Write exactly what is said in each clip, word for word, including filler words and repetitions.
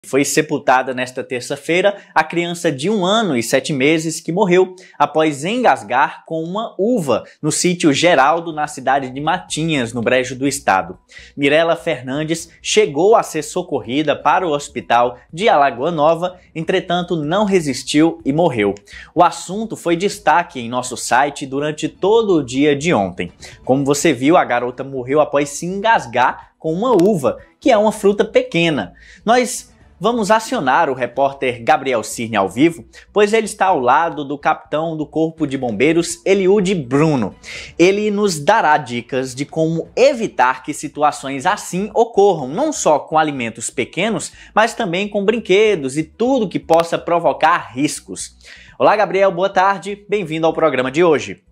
Foi sepultada nesta terça-feira a criança de um ano e sete meses que morreu após engasgar com uma uva no sítio Geraldo, na cidade de Matinhas, no Brejo do Estado. Mirela Fernandes chegou a ser socorrida para o hospital de Alagoa Nova, entretanto não resistiu e morreu. O assunto foi destaque em nosso site durante todo o dia de ontem. Como você viu, a garota morreu após se engasgar com uma uva, que é uma fruta pequena. Nós Vamos acionar o repórter Gabriel Cirne ao vivo, pois ele está ao lado do capitão do Corpo de Bombeiros, Eliude Bruno. Ele nos dará dicas de como evitar que situações assim ocorram, não só com alimentos pequenos, mas também com brinquedos e tudo que possa provocar riscos. Olá, Gabriel, boa tarde, bem-vindo ao programa de hoje.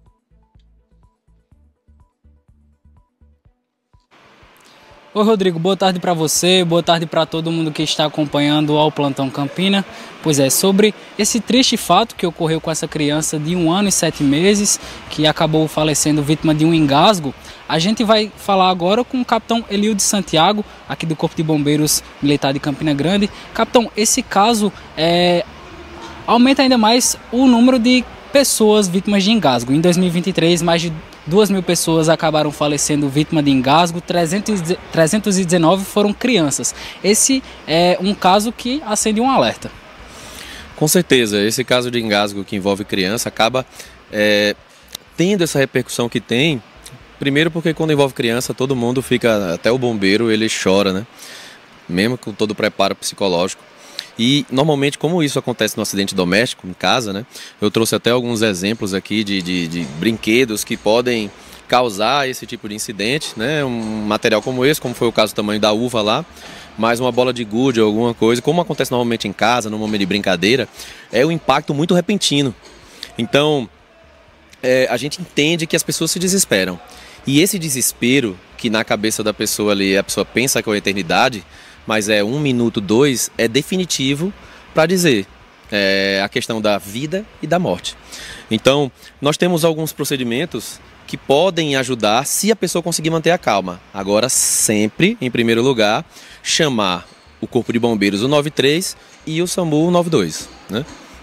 Oi, Rodrigo, boa tarde para você, boa tarde para todo mundo que está acompanhando ao Plantão Campina. Pois é, sobre esse triste fato que ocorreu com essa criança de um ano e sete meses, que acabou falecendo vítima de um engasgo, a gente vai falar agora com o capitão Eliude Santiago, aqui do Corpo de Bombeiros Militar de Campina Grande. Capitão, esse caso é, aumenta ainda mais o número de pessoas vítimas de engasgo. Em dois mil e vinte e três, mais de duas mil pessoas acabaram falecendo vítima de engasgo, trezentos e dezenove foram crianças. Esse é um caso que acende um alerta. Com certeza, esse caso de engasgo que envolve criança acaba é, tendo essa repercussão que tem. Primeiro porque quando envolve criança, todo mundo fica, até o bombeiro, ele chora, né? Mesmo com todo o preparo psicológico. E normalmente, como isso acontece no acidente doméstico, em casa, né? Eu trouxe até alguns exemplos aqui de, de, de brinquedos que podem causar esse tipo de incidente, né? Um material como esse, como foi o caso do tamanho da uva lá, mais uma bola de gude ou alguma coisa, como acontece normalmente em casa, no momento de brincadeira, é um impacto muito repentino. Então, é, a gente entende que as pessoas se desesperam. E esse desespero, que na cabeça da pessoa ali, a pessoa pensa que é uma eternidade, mas é um minuto, dois, é definitivo para dizer é, a questão da vida e da morte. Então, nós temos alguns procedimentos que podem ajudar se a pessoa conseguir manter a calma. Agora, sempre, em primeiro lugar, chamar o Corpo de Bombeiros, o nove três, e o SAMU, o nove dois, né?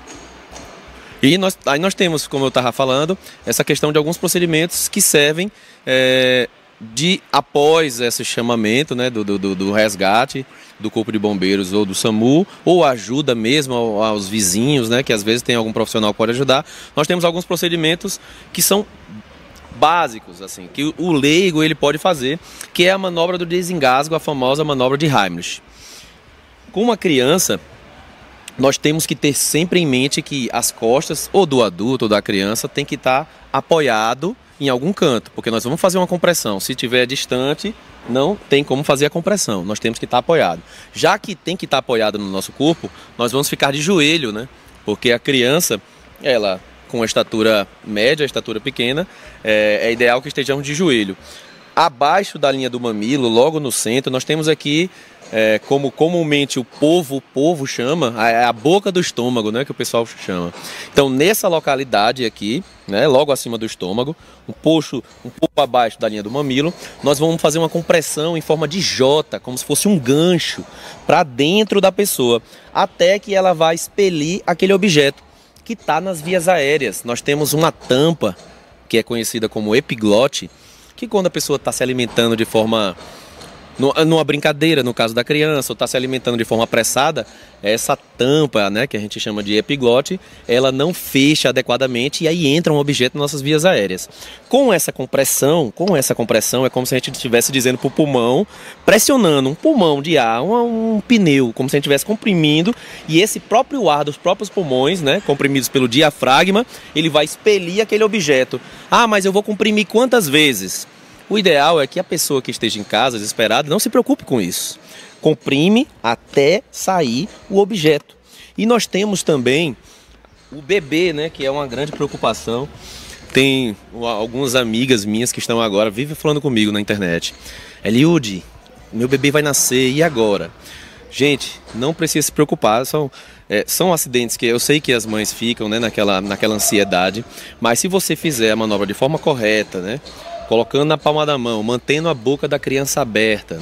E nós, aí nós temos, como eu estava falando, essa questão de alguns procedimentos que servem é, de após esse chamamento, né, do, do, do resgate do Corpo de Bombeiros ou do SAMU, ou ajuda mesmo aos vizinhos, né, que às vezes tem algum profissional que pode ajudar. Nós temos alguns procedimentos que são básicos, assim, que o leigo ele pode fazer, que é a manobra do desengasgo, a famosa manobra de Heimlich. Com uma criança, nós temos que ter sempre em mente que as costas, ou do adulto ou da criança, tem que estar apoiado em algum canto, porque nós vamos fazer uma compressão. Se estiver distante, não tem como fazer a compressão, nós temos que estar apoiado. Já que tem que estar apoiado no nosso corpo, nós vamos ficar de joelho, né? Porque a criança, ela com a estatura média, a estatura pequena, é, é ideal que estejamos de joelho. Abaixo da linha do mamilo, logo no centro, nós temos aqui, é, como comumente o povo, o povo chama, a, a boca do estômago, né, que o pessoal chama. Então, nessa localidade aqui, né, logo acima do estômago, um pouco, um pouco abaixo da linha do mamilo, nós vamos fazer uma compressão em forma de J, como se fosse um gancho, para dentro da pessoa, até que ela vai expelir aquele objeto que está nas vias aéreas. Nós temos uma tampa, que é conhecida como epiglote, que quando a pessoa está se alimentando de forma, numa brincadeira, no caso da criança, ou está se alimentando de forma apressada, essa tampa, né, que a gente chama de epiglote, ela não fecha adequadamente e aí entra um objeto nas nossas vias aéreas. Com essa compressão, com essa compressão, é como se a gente estivesse dizendo para o pulmão, pressionando um pulmão de ar, um, um pneu, como se a gente estivesse comprimindo, e esse próprio ar dos próprios pulmões, né, comprimidos pelo diafragma, ele vai expelir aquele objeto. Ah, mas eu vou comprimir quantas vezes? O ideal é que a pessoa que esteja em casa, desesperada, não se preocupe com isso. Comprime até sair o objeto. E nós temos também o bebê, né, que é uma grande preocupação. Tem algumas amigas minhas que estão agora, vivem falando comigo na internet. Eliude, meu bebê vai nascer, e agora? Gente, não precisa se preocupar, são, é, são acidentes que eu sei que as mães ficam, né, naquela, naquela ansiedade, mas se você fizer a manobra de forma correta, né, colocando na palma da mão, mantendo a boca da criança aberta, né,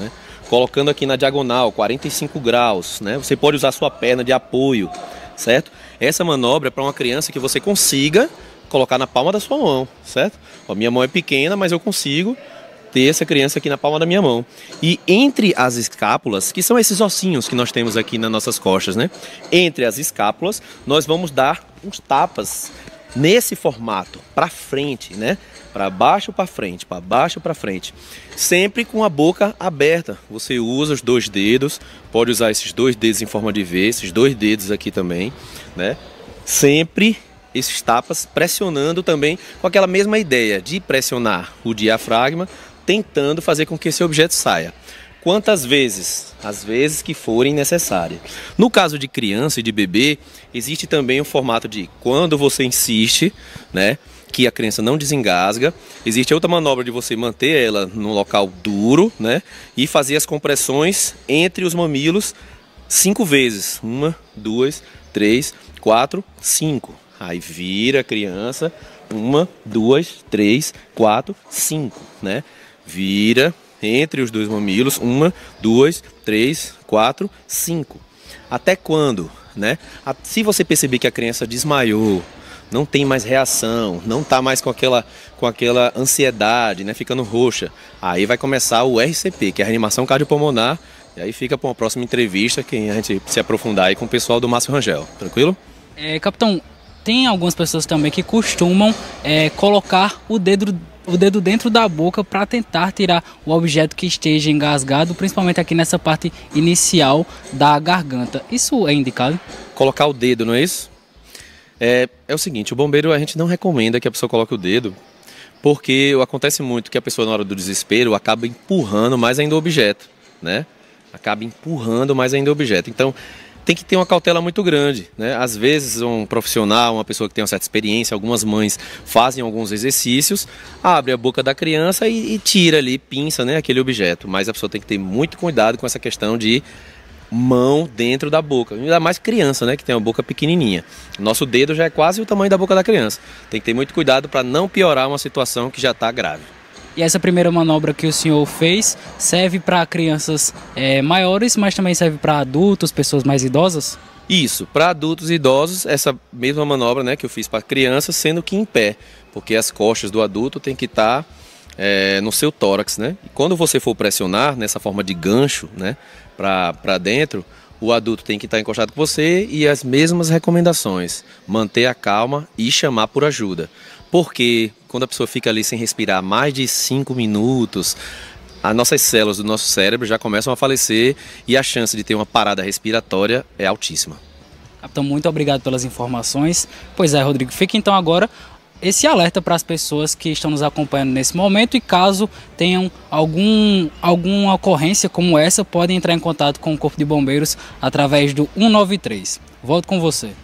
colocando aqui na diagonal, quarenta e cinco graus, né? Você pode usar a sua perna de apoio, certo? Essa manobra é para uma criança que você consiga colocar na palma da sua mão, certo? A minha mão é pequena, mas eu consigo ter essa criança aqui na palma da minha mão. E entre as escápulas, que são esses ossinhos que nós temos aqui nas nossas costas, né? Entre as escápulas, nós vamos dar uns tapas nesse formato, para frente, né? Para baixo, para frente, para baixo, para frente. Sempre com a boca aberta. Você usa os dois dedos, pode usar esses dois dedos em forma de V, esses dois dedos aqui também, né? Sempre esses tapas pressionando também com aquela mesma ideia de pressionar o diafragma, tentando fazer com que esse objeto saia. Quantas vezes? As vezes que forem necessárias. No caso de criança e de bebê, existe também o formato de quando você insiste, né, que a criança não desengasga. Existe outra manobra de você manter ela num local duro, né, e fazer as compressões entre os mamilos cinco vezes. Uma, duas, três, quatro, cinco. Aí vira a criança, uma, duas, três, quatro, cinco, né? Vira entre os dois mamilos, uma, duas, três, quatro, cinco. Até quando, né? Se você perceber que a criança desmaiou, não tem mais reação, não está mais com aquela, com aquela ansiedade, né? Ficando roxa, aí vai começar o R C P, que é a reanimação cardiopulmonar, e aí fica para uma próxima entrevista, que a gente se aprofundar aí com o pessoal do Márcio Rangel, tranquilo? É, capitão, tem algumas pessoas também que costumam é, colocar o dedo, o dedo dentro da boca para tentar tirar o objeto que esteja engasgado, principalmente aqui nessa parte inicial da garganta. Isso é indicado? Colocar o dedo, não é isso? É, é o seguinte, o bombeiro, a gente não recomenda que a pessoa coloque o dedo, porque acontece muito que a pessoa na hora do desespero acaba empurrando mais ainda o objeto, né? Acaba empurrando mais ainda o objeto. Então, tem que ter uma cautela muito grande, né? Às vezes um profissional, uma pessoa que tem uma certa experiência, algumas mães fazem alguns exercícios, abre a boca da criança e, e tira ali, pinça, né, aquele objeto. Mas a pessoa tem que ter muito cuidado com essa questão de mão dentro da boca. Ainda mais criança, né, que tem uma boca pequenininha. Nosso dedo já é quase o tamanho da boca da criança. Tem que ter muito cuidado para não piorar uma situação que já está grave. E essa primeira manobra que o senhor fez serve para crianças é, maiores, mas também serve para adultos, pessoas mais idosas? Isso, para adultos e idosos, essa mesma manobra, né, que eu fiz para crianças, sendo que em pé, porque as costas do adulto tem que estar é, no seu tórax, né? E quando você for pressionar nessa forma de gancho, né, para dentro, o adulto tem que estar encostado com você e as mesmas recomendações, manter a calma e chamar por ajuda. Porque quando a pessoa fica ali sem respirar mais de cinco minutos, as nossas células do nosso cérebro já começam a falecer e a chance de ter uma parada respiratória é altíssima. Capitão, muito obrigado pelas informações. Pois é, Rodrigo, fica então agora esse alerta para as pessoas que estão nos acompanhando nesse momento e caso tenham algum, alguma ocorrência como essa, podem entrar em contato com o Corpo de Bombeiros através do um nove três. Volto com você.